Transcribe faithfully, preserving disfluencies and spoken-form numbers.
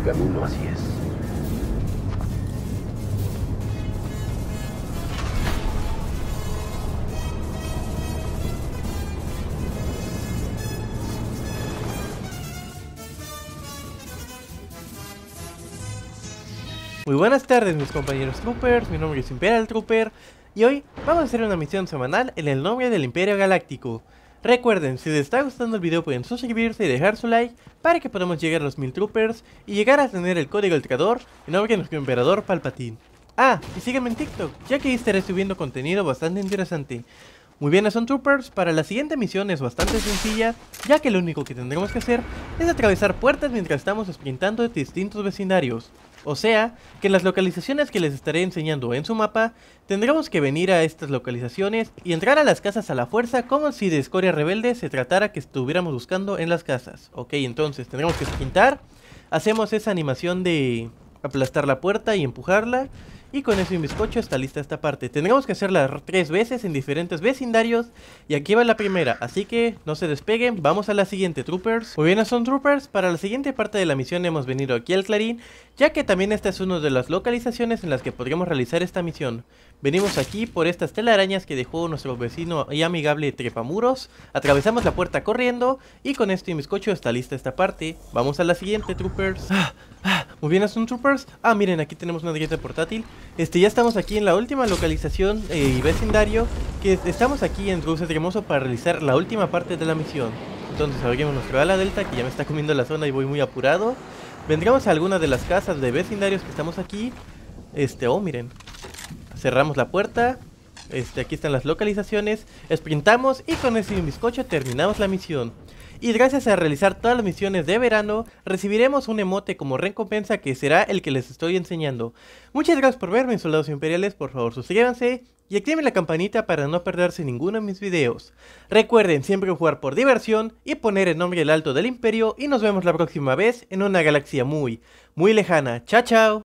camino así es. Muy buenas tardes mis compañeros troopers, mi nombre es Imperial Trooper y hoy vamos a hacer una misión semanal en el nombre del Imperio Galáctico. Recuerden, si les está gustando el video pueden suscribirse y dejar su like para que podamos llegar a los mil troopers y llegar a tener el código del creador en nombre de nuestro Emperador Palpatine. Ah, y síganme en TikTok, ya que ahí estaré subiendo contenido bastante interesante. Muy bien, son troopers, para la siguiente misión es bastante sencilla, ya que lo único que tendremos que hacer es atravesar puertas mientras estamos sprintando de distintos vecindarios. O sea, que en las localizaciones que les estaré enseñando en su mapa, tendremos que venir a estas localizaciones y entrar a las casas a la fuerza como si de escoria rebelde se tratara que estuviéramos buscando en las casas. Ok, entonces tendremos que sprintar, hacemos esa animación de aplastar la puerta y empujarla. Y con eso y bizcocho está lista esta parte. Tendremos que hacerla tres veces en diferentes vecindarios. Y aquí va la primera, así que no se despeguen, vamos a la siguiente, troopers. Muy bien, son troopers, para la siguiente parte de la misión hemos venido aquí al Clarín, ya que también esta es una de las localizaciones en las que podríamos realizar esta misión. Venimos aquí por estas telarañas que dejó nuestro vecino y amigable Trepamuros. Atravesamos la puerta corriendo y con esto y bizcocho está lista esta parte. Vamos a la siguiente, troopers. Ah, ah, muy bien, son troopers. Ah, miren, aquí tenemos una grieta portátil. Este, ya estamos aquí en la última localización eh, y vecindario, que estamos aquí en Dulce Tremoso para realizar la última parte de la misión. Entonces abrimos nuestro ala delta, que ya me está comiendo la zona y voy muy apurado. Vendremos a alguna de las casas de vecindarios que estamos aquí. Este, oh, miren. Cerramos la puerta. Este, aquí están las localizaciones. Sprintamos y con ese bizcocho terminamos la misión. Y gracias a realizar todas las misiones de verano, recibiremos un emote como recompensa que será el que les estoy enseñando. Muchas gracias por verme, soldados imperiales, por favor suscríbanse y activen la campanita para no perderse ninguno de mis videos. Recuerden siempre jugar por diversión y poner el nombre del alto del imperio y nos vemos la próxima vez en una galaxia muy, muy lejana. Chao, chao.